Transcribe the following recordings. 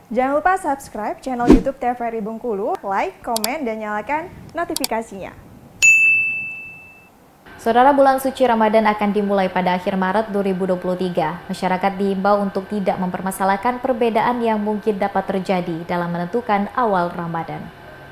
Jangan lupa subscribe channel YouTube TVRI Bengkulu, like, komen, dan nyalakan notifikasinya. Saudara, bulan suci Ramadan akan dimulai pada akhir Maret 2023. Masyarakat diimbau untuk tidak mempermasalahkan perbedaan yang mungkin dapat terjadi dalam menentukan awal Ramadan.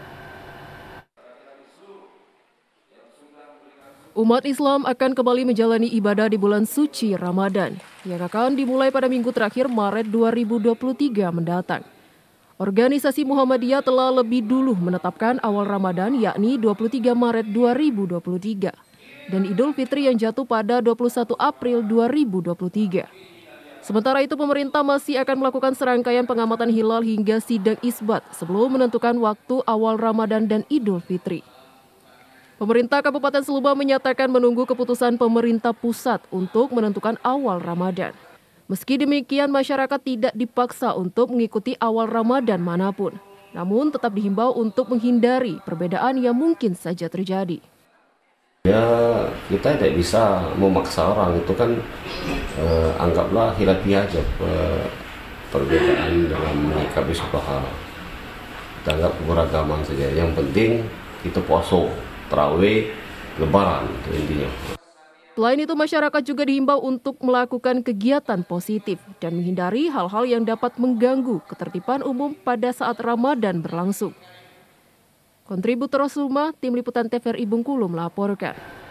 Umat Islam akan kembali menjalani ibadah di bulan suci Ramadan yang akan dimulai pada minggu terakhir Maret 2023 mendatang. Organisasi Muhammadiyah telah lebih dulu menetapkan awal Ramadan yakni 23 Maret 2023 dan Idul Fitri yang jatuh pada 21 April 2023. Sementara itu pemerintah masih akan melakukan serangkaian pengamatan hilal hingga sidang isbat sebelum menentukan waktu awal Ramadan dan Idul Fitri. Pemerintah Kabupaten Sluba menyatakan menunggu keputusan pemerintah pusat untuk menentukan awal Ramadan. Meski demikian, masyarakat tidak dipaksa untuk mengikuti awal Ramadan manapun. Namun tetap dihimbau untuk menghindari perbedaan yang mungkin saja terjadi. Ya, kita tidak bisa memaksa orang, itu kan anggaplah hilafiah aja perbedaan dalam menyikapi sebuah hal. Kita anggap keberagaman saja, yang penting kita puasa, tarawih, lebaran, itu intinya. Selain itu, masyarakat juga dihimbau untuk melakukan kegiatan positif dan menghindari hal-hal yang dapat mengganggu ketertiban umum pada saat Ramadan berlangsung. Kontributor Suma, Tim Liputan TVRI Bengkulu melaporkan.